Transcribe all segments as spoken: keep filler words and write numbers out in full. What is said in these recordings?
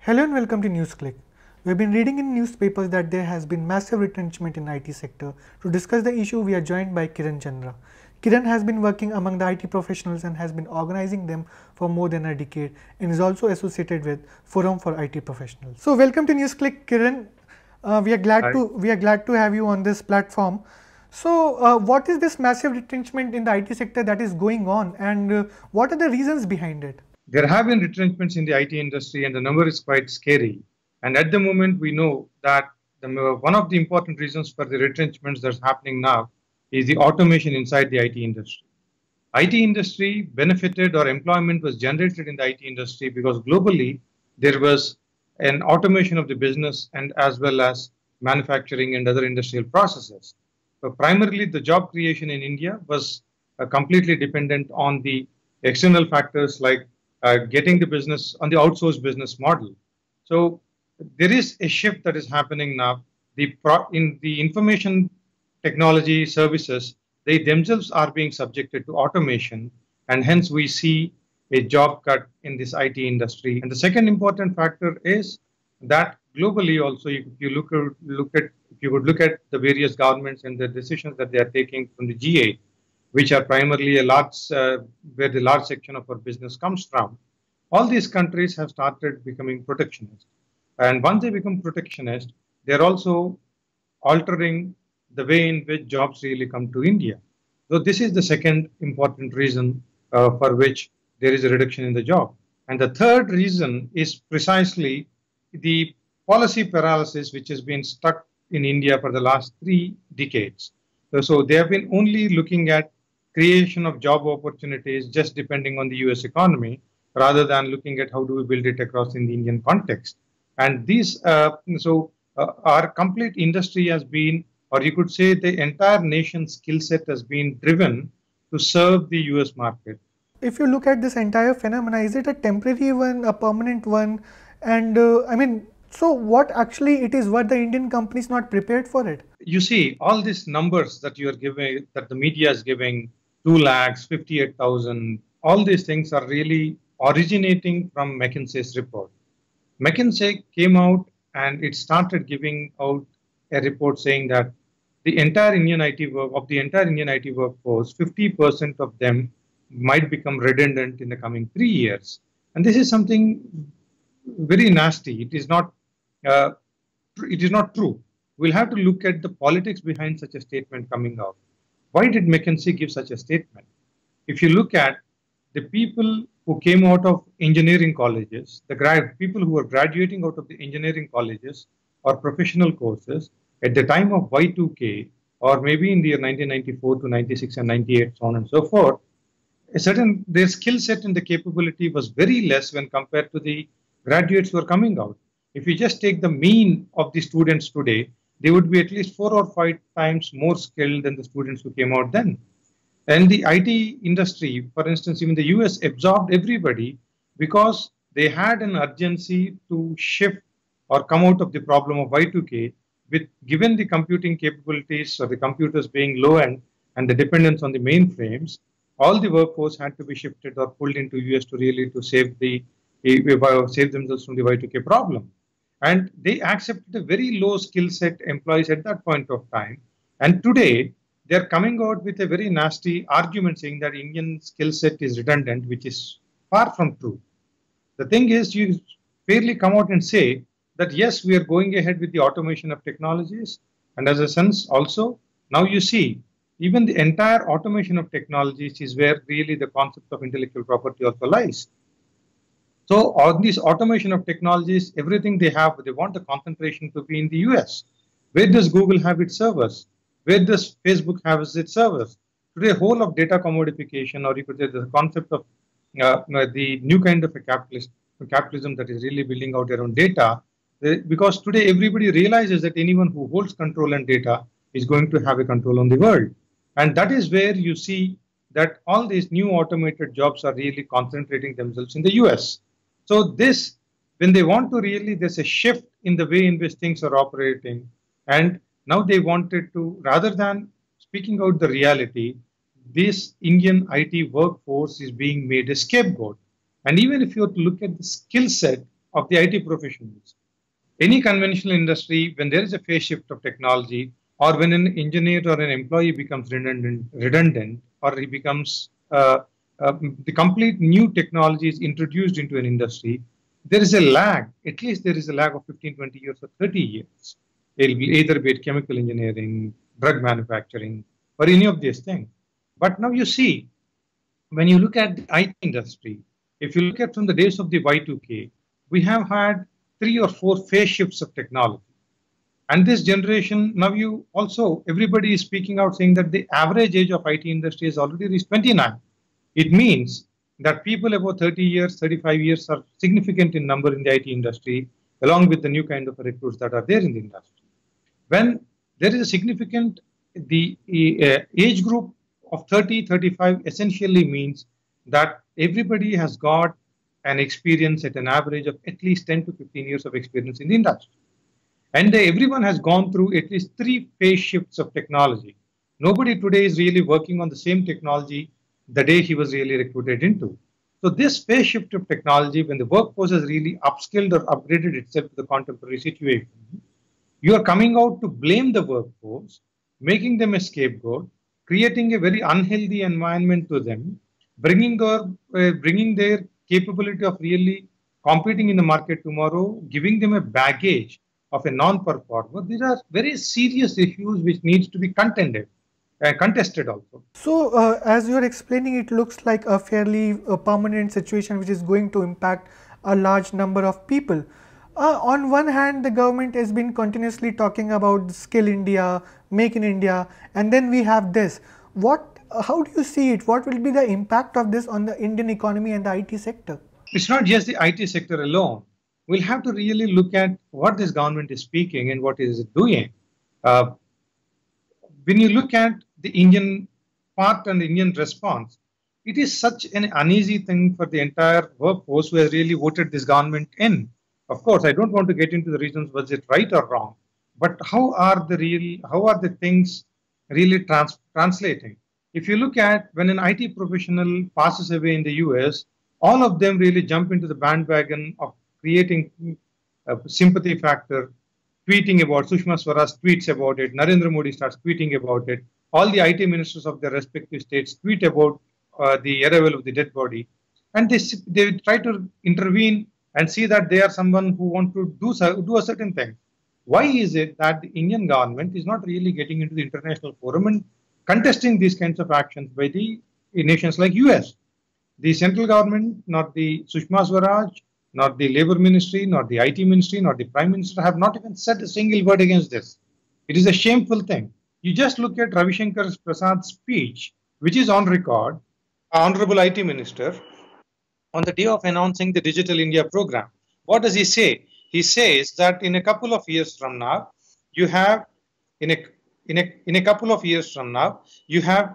Hello and welcome to Newsclick. We have been reading in newspapers that there has been massive retrenchment in I T sector. To discuss the issue, we are joined by Kiran Chandra. Kiran has been working among the I T professionals and has been organizing them for more than a decade and is also associated with Forum for I T Professionals. So welcome to Newsclick, Kiran. Uh, we are glad Hi. to we are glad to have you on this platform. So uh, what is this massive retrenchment in the I T sector that is going on, and uh, what are the reasons behind it? There have been retrenchments in the I T industry, and the number is quite scary. And at the moment, we know that the, one of the important reasons for the retrenchments that's happening now is the automation inside the I T industry. I T industry benefited, or employment was generated in the I T industry because globally there was an automation of the business and as well as manufacturing and other industrial processes. But primarily, the job creation in India was uh, completely dependent on the external factors like uh, getting the business on the outsourced business model. So there is a shift that is happening now. The pro in the information technology services, they themselves are being subjected to automation, and hence we see a job cut in this I T industry. And the second important factor is that globally also, if you look at, look at if you would look at the various governments and the decisions that they are taking from the G eight, which are primarily a large, uh, where the large section of our business comes from, all these countries have started becoming protectionist. And once they become protectionist, they're also altering the way in which jobs really come to India. So this is the second important reason uh, for which there is a reduction in the job. And the third reason is precisely the policy paralysis, which has been stuck in India for the last three decades. So, so they have been only looking at creation of job opportunities just depending on the U S economy, rather than looking at how do we build it across in the Indian context. And these, uh, so uh, our complete industry has been, or you could say the entire nation's skill set has been driven to serve the U S market. If you look at this entire phenomena, is it a temporary one, a permanent one? And uh, I mean, so what actually it is, what the Indian companies not prepared for it? You see, all these numbers that you are giving, that the media is giving, two lakhs, fifty-eight thousand, all these things are really originating from McKinsey's report. McKinsey came out and it started giving out a report saying that the entire Indian I T work, of the entire Indian I T workforce, fifty percent of them might become redundant in the coming three years. And this is something very nasty. It is not, uh, it is not true. We'll have to look at the politics behind such a statement coming out. Why did McKinsey give such a statement? If you look at the people who came out of engineering colleges, the grad people who were graduating out of the engineering colleges or professional courses at the time of Y two K, or maybe in the year nineteen ninety-four to ninety-six and ninety-eight, so on and so forth, a certain their skill set and the capability was very less when compared to the graduates who are coming out. If you just take the mean of the students today, they would be at least four or five times more skilled than the students who came out then. And the I T industry, for instance, even the U S absorbed everybody because they had an urgency to shift or come out of the problem of Y two K, with given the computing capabilities or the computers being low end and the dependence on the mainframes, all the workforce had to be shifted or pulled into U S to really to save the save themselves from the Y two K problem. And they accepted a very low skill set employees at that point of time. And today, they're coming out with a very nasty argument saying that Indian skill set is redundant, which is far from true. The thing is, you fairly come out and say that, yes, we are going ahead with the automation of technologies. And as a sense also, now you see, even the entire automation of technologies is where really the concept of intellectual property also lies. So on this automation of technologies, everything they have, they want the concentration to be in the U S. Where does Google have its servers? Where does Facebook have its servers? Today, whole of data commodification, or you could say the concept of uh, the new kind of a capitalist, capitalism that is really building out around data, because today everybody realizes that anyone who holds control on data is going to have a control on the world. And that is where you see that all these new automated jobs are really concentrating themselves in the U S. So this, when they want to really, there's a shift in the way in which things are operating. And now they wanted to, rather than speaking out the reality, this Indian I T workforce is being made a scapegoat. And even if you were to look at the skill set of the I T professionals. Any conventional industry, when there is a phase shift of technology, or when an engineer or an employee becomes redundant, redundant or he becomes uh, uh, the complete new technology is introduced into an industry, there is a lag. At least there is a lag of fifteen, twenty years or thirty years. It will be either be it chemical engineering, drug manufacturing, or any of these things. But now you see, when you look at the I T industry, if you look at from the days of the Y two K, we have had three or four phase shifts of technology. And this generation, now you also, everybody is speaking out saying that the average age of I T industry is already reached twenty-nine. It means that people about thirty years, thirty-five years are significant in number in the I T industry, along with the new kind of recruits that are there in the industry. When there is a significant, the uh, age group of thirty, thirty-five essentially means that everybody has got an experience at an average of at least ten to fifteen years of experience in the industry. And uh, everyone has gone through at least three phase shifts of technology. Nobody today is really working on the same technology the day he was really recruited into. So this phase shift of technology, when the workforce has really upskilled or upgraded itself to the contemporary situation, you are coming out to blame the workforce, making them a scapegoat, creating a very unhealthy environment to them, bringing their, uh, bringing their capability of really competing in the market tomorrow, giving them a baggage of a non-performer. These are very serious issues which needs to be contended, uh, contested also. So, uh, as you are explaining, it looks like a fairly uh, permanent situation which is going to impact a large number of people. Uh, on one hand, the government has been continuously talking about Skill India, Make in India, and then we have this. What, uh, how do you see it? What will be the impact of this on the Indian economy and the I T sector? It's not just the I T sector alone. We'll have to really look at what this government is speaking and what is it doing. Uh, when you look at the Indian part and the Indian response, it is such an uneasy thing for the entire workforce who has really voted this government in. Of course, I don't want to get into the reasons was it right or wrong, but how are the real, how are the things really trans translating? If you look at when an I T professional passes away in the U S, all of them really jump into the bandwagon of creating a sympathy factor, tweeting about, Sushma Swaraj tweets about it, Narendra Modi starts tweeting about it, all the I T ministers of their respective states tweet about uh, the arrival of the dead body, and they, they try to intervene and see that they are someone who want to do, do a certain thing. Why is it that the Indian government is not really getting into the international forum and contesting these kinds of actions by the nations like U S? The central government, not the Sushma Swaraj, not the Labour Ministry, not the I T Ministry, not the Prime Minister have not even said a single word against this. It is a shameful thing. You just look at Ravi Shankar Prasad's speech, which is on record, Honorable I T Minister, on the day of announcing the Digital India program. What does he say? He says that in a couple of years from now, you have, in a, in a, in a couple of years from now, you have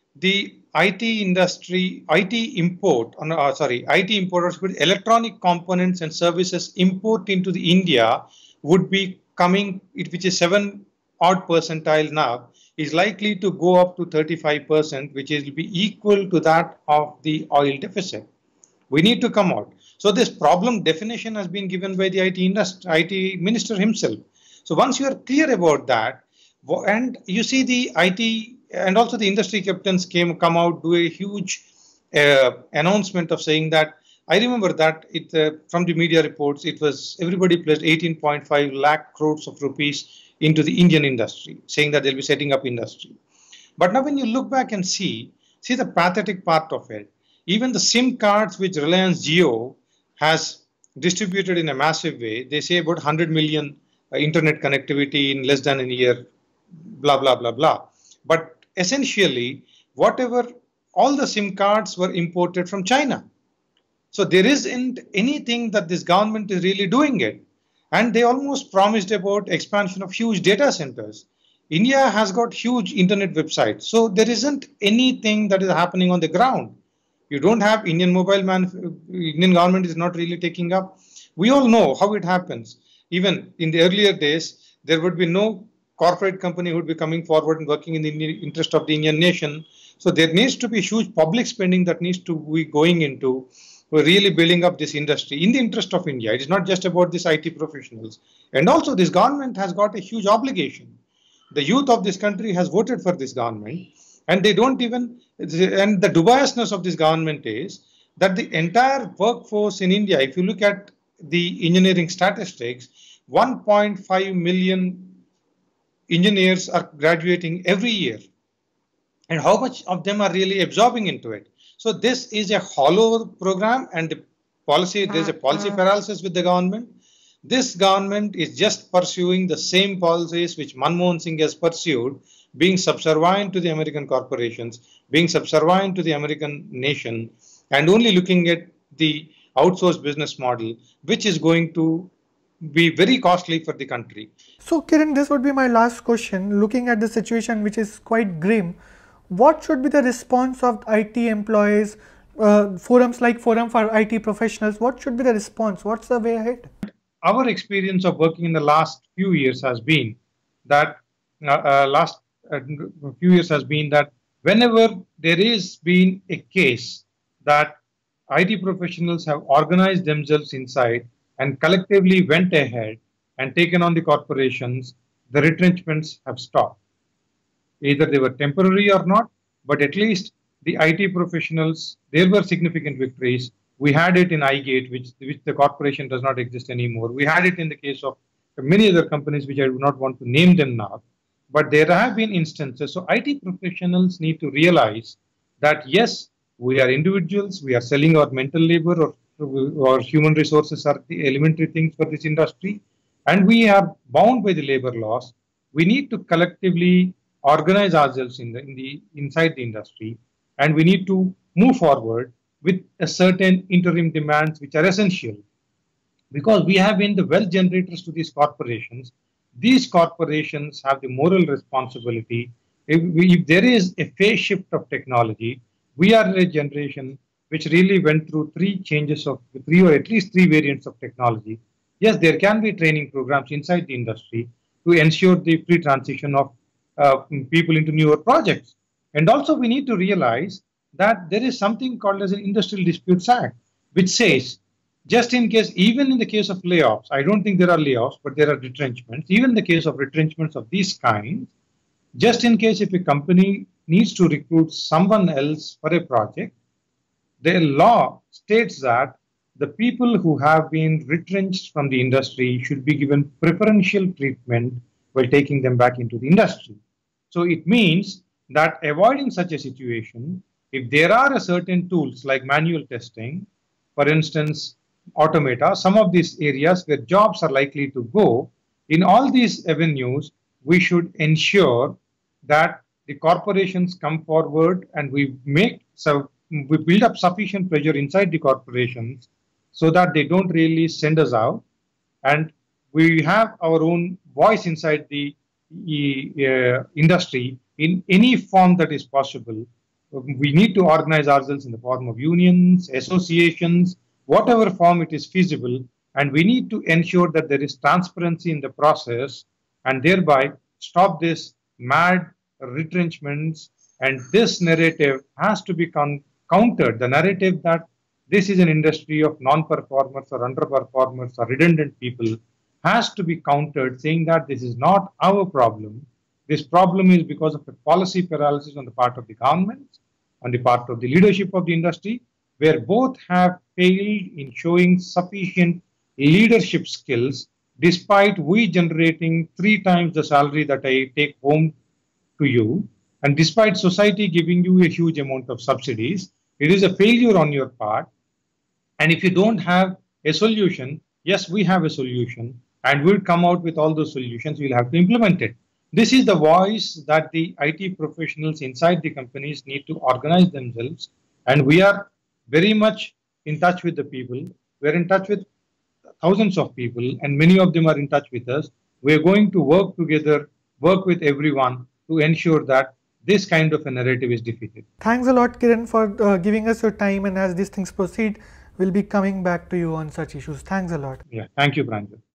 the I T industry, I T import, uh, sorry, I T importers with electronic components and services import into the India would be coming, which is seven odd percentile now, is likely to go up to thirty-five percent, which will be equal to that of the oil deficit. We need to come out. So this problem definition has been given by the I T industry, I T minister himself. So once you are clear about that, and you see the I T and also the industry captains came come out, do a huge uh, announcement of saying that, I remember that it uh, from the media reports, it was everybody pledged eighteen point five lakh crores of rupees into the Indian industry, saying that they'll be setting up industry. But now when you look back and see, see the pathetic part of it. Even the SIM cards which Reliance Jio has distributed in a massive way, they say about one hundred million uh, internet connectivity in less than a year, blah, blah, blah, blah. But essentially, whatever, all the SIM cards were imported from China. So there isn't anything that this government is really doing it. And they almost promised about expansion of huge data centers. India has got huge internet websites. So there isn't anything that is happening on the ground. You don't have Indian mobile man, Indian government is not really taking up. We all know how it happens. Even in the earlier days, there would be no corporate company who would be coming forward and working in the interest of the Indian nation. So there needs to be huge public spending that needs to be going into who are really building up this industry in the interest of India. It is not just about these I T professionals. And also this government has got a huge obligation. The youth of this country has voted for this government, and they don't even, and the dubiousness of this government is that the entire workforce in India, if you look at the engineering statistics, one point five million engineers are graduating every year. And how much of them are really absorbing into it? So this is a hollow program, and the policy, there's a policy paralysis with the government. This government is just pursuing the same policies which Manmohan Singh has pursued, being subservient to the American corporations, being subservient to the American nation, and only looking at the outsourced business model, which is going to be very costly for the country. So Kiran, this would be my last question. Looking at the situation, which is quite grim, what should be the response of I T employees, uh, forums like Forum for I T Professionals? What should be the response? What's the way ahead? Our experience of working in the last few years has been that uh, uh, last uh, few years has been that whenever there is been a case that I T professionals have organized themselves inside and collectively went ahead and taken on the corporations, the retrenchments have stopped. Either they were temporary or not, but at least the I T professionals, there were significant victories. We had it in iGate, which, which the corporation does not exist anymore. We had it in the case of many other companies, which I do not want to name them now. But there have been instances. So I T professionals need to realize that, yes, we are individuals. We are selling our mental labor, or, or human resources are the elementary things for this industry. And we are bound by the labor laws. We need to collectively organize ourselves in the, in the inside the industry, and we need to move forward with a certain interim demands which are essential, because we have been the wealth generators to these corporations. These corporations have the moral responsibility. If, we, if there is a phase shift of technology, we are a generation which really went through three changes of three or at least three variants of technology. Yes, there can be training programs inside the industry to ensure the free transition of uh, people into newer projects. And also we need to realize that there is something called as an Industrial Disputes Act, which says, just in case, even in the case of layoffs, I don't think there are layoffs, but there are retrenchments, even in the case of retrenchments of these kinds, just in case if a company needs to recruit someone else for a project, the law states that the people who have been retrenched from the industry should be given preferential treatment while taking them back into the industry. So it means that avoiding such a situation, if there are a certain tools like manual testing, for instance, automata, some of these areas where jobs are likely to go, in all these avenues, we should ensure that the corporations come forward and we make, so we build up sufficient pressure inside the corporations so that they don't really send us out, and we have our own voice inside the uh, industry in any form that is possible. We need to organize ourselves in the form of unions, associations, whatever form it is feasible, and we need to ensure that there is transparency in the process and thereby stop this mad retrenchments. And this narrative has to be countered. The narrative that this is an industry of non-performers or underperformers or redundant people has to be countered, saying that this is not our problem. This problem is because of a policy paralysis on the part of the government, on the part of the leadership of the industry, where both have failed in showing sufficient leadership skills, despite we generating three times the salary that I take home to you, and despite society giving you a huge amount of subsidies. It is a failure on your part. And if you don't have a solution, yes, we have a solution, and we'll come out with all those solutions. We'll have to implement it. This is the voice that the I T professionals inside the companies need to organize themselves. And we are very much in touch with the people. We're in touch with thousands of people, and many of them are in touch with us. We're going to work together, work with everyone to ensure that this kind of a narrative is defeated. Thanks a lot, Kiran, for uh, giving us your time. And as these things proceed, we'll be coming back to you on such issues. Thanks a lot. Yeah, thank you, Pranjal.